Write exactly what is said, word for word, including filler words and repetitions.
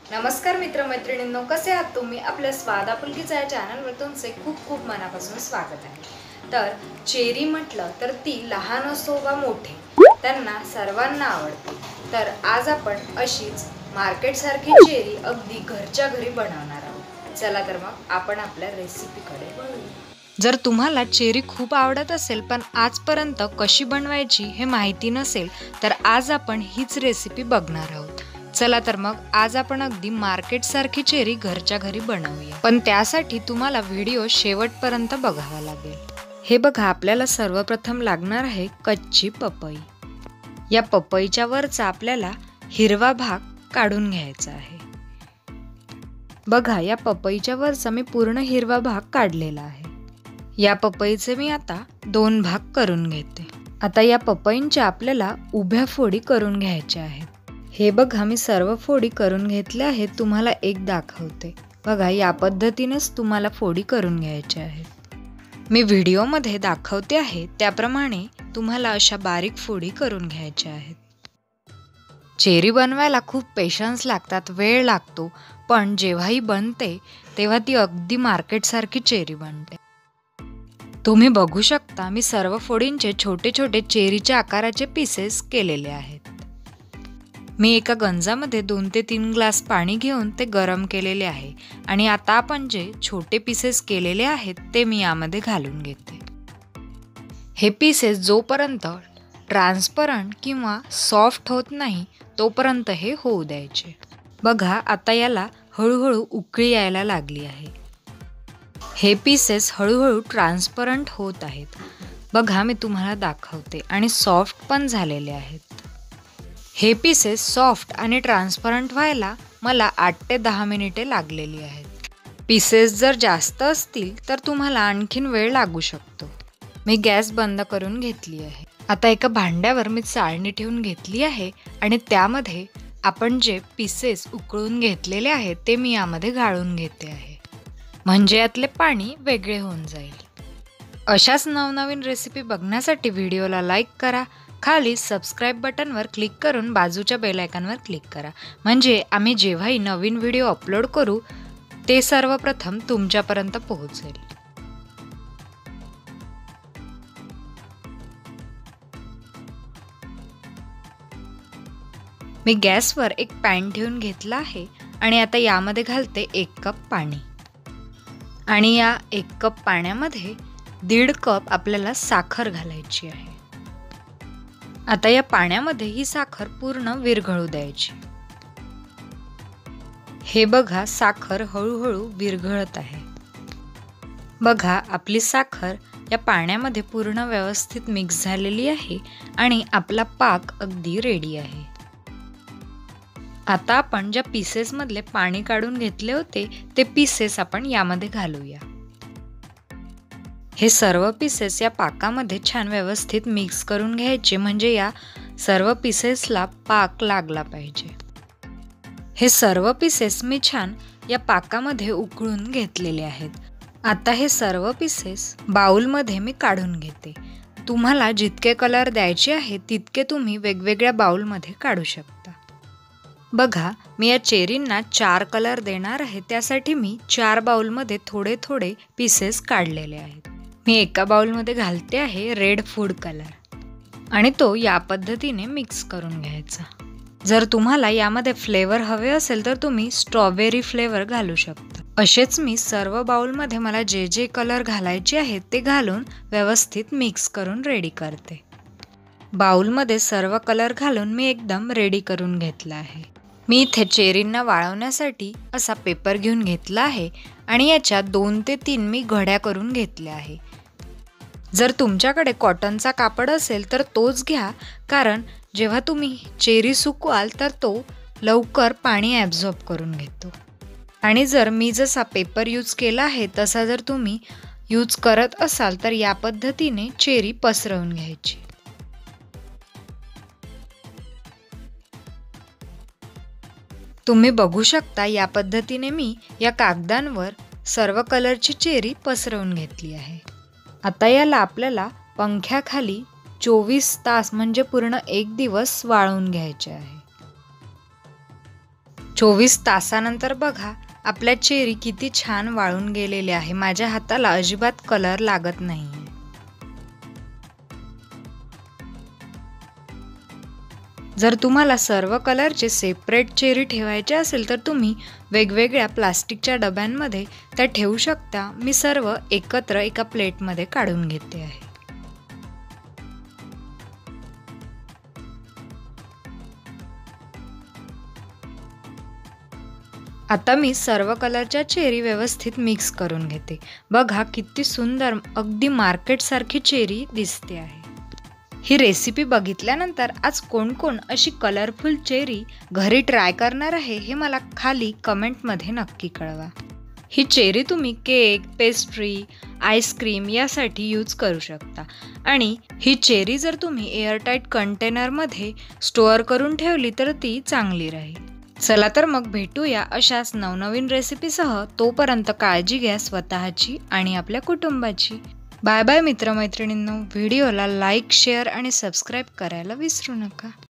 नमस्कार मित्रमैत्रिणींनो, कसे आहात तुम्ही? आपल्या स्वाद आपुलकीच्या या चॅनलवर तुमचे खूप खूप मनापासून स्वागत आहे। तर चेरी म्हटलं तर ती लहान असो वा मोठे त्यांना सर्वांना आवडते। तर आज आपण अशीच मार्केट सारखी चेरी अगदी घरच्या घरी बनवणार आहोत। चला तर मग आपण आपल्या रेसिपीकडे वळूया। जर तुम्हाला चेरी खूप आवडत असेल पण आजपर्यंत कशी बनवायची हे माहिती नसेल तर आज आपण हीच रेसिपी बघणार आहोत। चला तर मग आज आपण अगदी मार्केट सारखी चेरी घरच्या घरी बनवूया, पण त्यासाठी तुम्हाला व्हिडिओ शेवटपर्यंत बघावा लागेल। हे बघा, आपल्याला सर्वप्रथम लागणार आहे कच्ची पपई। या पपईच्या वरचा आपल्याला हिरवा भाग काढून घ्यायचा आहे। बघा, या पपईच्या वरचा मी पूर्ण हिरवा भाग काढलेला आहे। या पपईचे मी आता दोन भाग करून घेते। आता या पपईंच्या आपल्याला उभ्या फोडी करून घ्यायच्या आहेत। हे बघा, मी सर्व फोडी करून घेतल्या आहेत। तुम्हाला एक दाखवते। बघा, या पद्धतीनेच तुम्हाला फोडी करून घ्यायच्या आहेत। मी व्हिडिओमध्ये दाखवते आहे त्याप्रमाणे तुम्हाला अशा बारीक फोडी करून घ्यायच्या आहेत। चेरी बनवायला खूप पेशन्स लागतात, वेळ लागतो, पण जेव्हाही बनते तेव्हा ती अगदी मार्केट सारखी चेरी बनते। तुम्ही बघू शकता, मी सर्व फोडींचे छोटे छोटे चेरीच्या आकाराचे पीसेस केलेले आहेत। मी एका गंजामध्ये दोन ते तीन ग्लास पाणी घेऊन ते गरम केलेले आहे आणि आता आपण जे छोटे पीसेस केलेले आहेत ते मी यामध्ये घालून घेते। हे पीसेस जोपर्यंत ट्रान्सपरंट किंवा सॉफ्ट होत नाही तोपर्यंत हे होऊ द्यायचे। बघा, आता याला हळूहळू उकळी यायला लागली आहे। हे पीसेस हळूहळू ट्रान्सपरंट होत आहेत। बघा, मी तुम्हाला दाखवते आणि सॉफ्ट पण झालेले आहेत। हे पीसेस सॉफ्ट आणि ट्रान्सपरंट व्हायला मला आठ ते दहा मिनिटे लागलेली आहेत। पीसेस जर जास्त असतील तर तुम्हाला आणखीन वेळ लागू शकतो। मी गॅस बंद करून घेतली आहे। आता एका भांड्यावर मी चाळणी ठेवून घेतली आहे आणि त्यामध्ये आपण जे पीसेस उकळून घेतलेले आहेत ते मी यामध्ये गाळून घेते आहे, म्हणजे यातले पाणी वेगळे होऊन जाईल। अशाच नवनवीन रेसिपी बघण्यासाठी व्हिडिओला लाईक करा, खाली सबस्क्राईब बटनवर क्लिक करून बाजूच्या बेल आयकॉनवर क्लिक करा, म्हणजे आम्ही जेव्हाही नवीन व्हिडिओ अपलोड करू ते सर्वप्रथम तुमच्यापर्यंत पोहोचेल। मी गॅसवर एक पॅन ठेवून घेतला आहे आणि आता यामध्ये घालते एक कप पाणी आणि या एक कप पाण्यामध्ये दीड कप आपल्याला साखर घालायची आहे। आता या पाण्यामध्ये ही साखर पूर्ण विरघळू द्यायची। हे बघा, साखर हळूहळू विरघळत आहे। बघा, आपली साखर या पाण्यामध्ये पूर्ण व्यवस्थित मिक्स झालेली आहे आणि आपला पाक अगदी रेडी आहे। आता आपण ज्या पीसेस मधले पाणी काढून घेतले होते ते पीसेस आपण यामध्ये घालूया। हे सर्व पीसेस या पाकामध्ये छान व्यवस्थित मिक्स करून घ्यायचे, म्हणजे या सर्व पीसेसला पाक लागला पाहिजे। हे सर्व पीसेस मी छान या पाकामध्ये उकळून घेतलेले आहेत। आता हे सर्व पीसेस बाउलमध्ये मी काढून घेते। तुम्हाला जितके कलर द्यायचे आहेत तितके तुम्ही वेगवेगळ्या बाउलमध्ये काढू शकता। बघा, मी या चेरींना चार कलर देणार आहे, त्यासाठी मी चार बाउलमध्ये थोडे थोडे पीसेस काढलेले आहेत। मी एका बाउलमध्ये घालते आहे रेड फूड कलर आणि तो या पद्धतीने मिक्स करून घ्यायचा। जर तुम्हाला यामध्ये फ्लेवर हवे असेल तर तुम्ही स्ट्रॉबेरी फ्लेवर घालू शकता। असेच मी सर्व बाउलमध्ये मला जे जे कलर घालायचे आहेत ते घालून व्यवस्थित मिक्स करून रेडी करते। बाउलमध्ये सर्व कलर घालून मी एकदम रेडी करून घेतला आहे। मी इथे चेरींना वाळवण्यासाठी असा पेपर घेऊन घेतला आहे आणि याच्या दोन ते तीन मी घड्या करून घेतल्या आहे। जर तुमच्याकडे कॉटनचा कापड असेल तर तोच घ्या, कारण जेव्हा तुम्ही चेरी सुकवाल तर तो लवकर पाणी ॲब्झॉर्ब करून घेतो। आणि जर मी जसा पेपर यूज केला आहे तसा जर तुम्ही यूज करत असाल तर या पद्धतीने चेरी पसरवून घ्यायची। तुम्ही बघू शकता, या पद्धतीने मी या कागदांवर सर्व कलरची चेरी पसरवून घेतली आहे। आता याला आपल्याला पंख्याखाली चोवीस तास म्हणजे पूर्ण एक दिवस वाळवून घ्यायचे आहे। चोवीस तासानंतर बघा आपल्या चेरी किती छान वाळून गेलेले आहे. माझ्या हाताला अजिबात कलर लागत नाहीये. जर तुम्हाला सर्व कलरचे सेपरेट चेरी ठेवायचे असेल तर तुम्ही वेगवेगळ्या प्लास्टिकच्या डब्यांमध्ये त्या ठेवू शकता. मी सर्व एकत्र एका प्लेटमध्ये काढून घेते आहे. आता मी सर्व कलरच्या चेरी व्यवस्थित मिक्स करून घेते. बघा किती सुंदर अगदी मार्केटसारखी चेरी दिसते आहे. ही रेसिपी बघितल्यानंतर आज कोण कोण अशी कलरफुल चेरी घरी ट्राय करणार आहे हे मला खाली कमेंटमध्ये नक्की कळवा. ही चेरी तुम्ही केक, पेस्ट्री, आईस्क्रीम यासाठी यूज करू शकता आणि ही चेरी जर तुम्ही एअरटाईट कंटेनरमध्ये स्टोअर करून ठेवली तर ती चांगली राहील. चला तर मग भेटूया अशाच नवनवीन रेसिपीसह. तोपर्यंत काळजी घ्या स्वतःची आणि आपल्या कुटुंबाची. बाय बाय मित्रमैत्रिणींनो. व्हिडिओला लाईक, शेअर आणि सबस्क्राईब करायला विसरू नका.